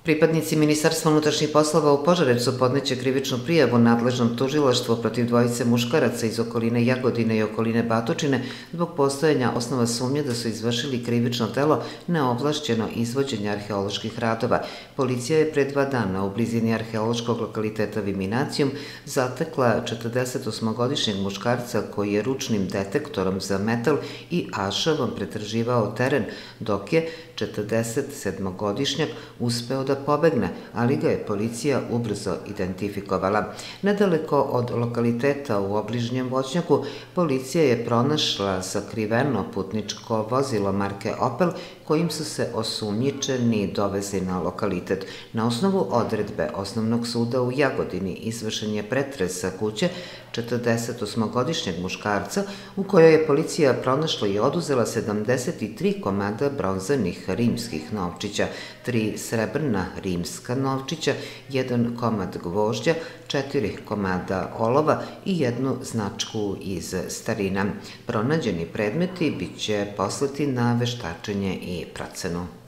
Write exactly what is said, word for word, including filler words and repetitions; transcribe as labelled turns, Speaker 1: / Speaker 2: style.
Speaker 1: Pripadnici Ministarstva unutrašnjih poslova u Požarevcu podneće krivičnu prijavu nadležnom tužilaštvu protiv dvojice muškaraca iz okoline Jagodine i okoline Batočine zbog postojanja osnova sumnje da su izvršili krivično delo neovlašćeno izvođenje arheoloških radova. Policija je pre dva dana u blizini arheološkog lokaliteta Viminacijum zatekla četrdesetosmogodišnjeg muškarca koji je ručnim detektorom za metal i ašavom pretraživao teren, dok je četrdesetsedmogodišnjak uspeo da pobegne, ali ga je policija ubrzo identifikovala. Nedaleko od lokaliteta u obližnjem voćnjaku, policija je pronašla sakriveno putničko vozilo marke Opel kojim su se osumnjičeni dovezli na lokalitet. Na osnovu odredbe Osnovnog suda u Jagodini izvršen je pretres sa kuće četrdesetosmogodišnjeg muškarca u kojoj je policija pronašla i oduzela sedamdeset tri komada bronzanih rimskih novčića, tri srebrna rimska novčića, jedan komad gvožđa, četiri komada olova i jednu značku iz starina. Pronađeni predmeti biće poslati na veštačenje i procenu.